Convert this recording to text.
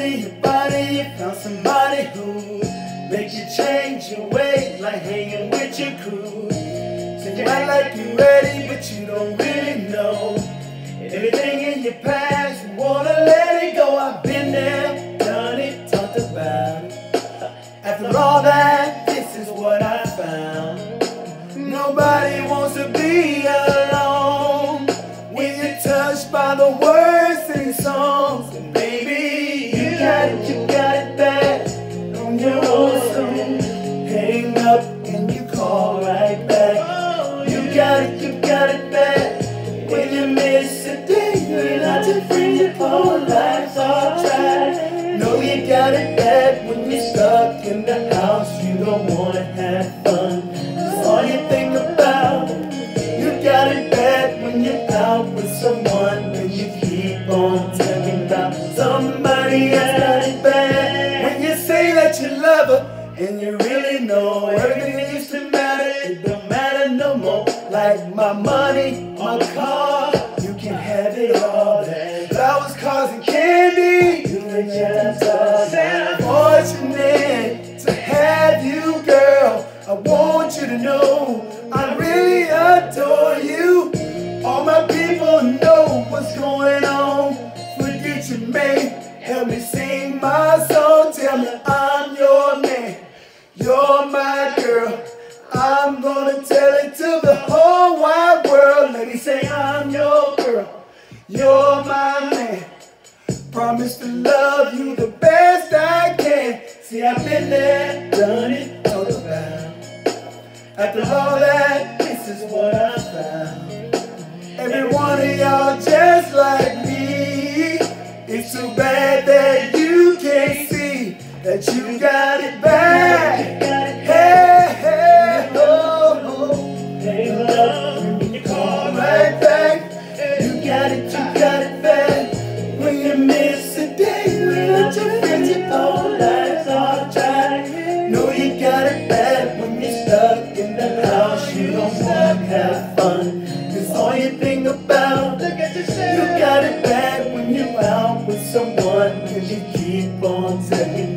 in your body, you found somebody who make you change your way, like hanging with your crew. So you act like you're ready, but you don't really know. Everything in your past, you wanna let it go. I've been there, done it, talked about it. After all that, this is what I found. Nobody wants to be alone when you're touched by the words and songs. And baby, you got it bad on your own song. Hang up and you call right back. You got it bad when you miss a day. You're not to bring your whole life off track. No, you got it bad when you're stuck in the house. You don't wanna have fun. That's all you think about. You got it bad when you're out with someone and you keep on talking about somebody else. Got it bad when you say that you love her and you really know everything that used to matter, it don't matter no more. Like my money, my car, you can have it all. Flowers, cars, and candy, you can just fortunate to have you, girl. I want you to know I really adore you. All my people know what's going on. Forget your mate, help me sing my song. Tell me I'm your man, you're my girl. I'm gonna tell it to the whole wide world. Let me say I'm your girl, you're my man. Promise to love you the best I can. See, I've been there, done it, talked about. After all that, this is what I found. Every one of y'all just like me. It's too bad that you can't see that you got it bad. Hey, hey, oh, oh. Hang up when you call right back. You got it bad when you miss a day. When your friends, your whole life's off track. No, you got it bad when you're stuck in the house. You don't wanna have fun. Cause all you think about, you got it bad when you're out with someone. Cause you keep on talking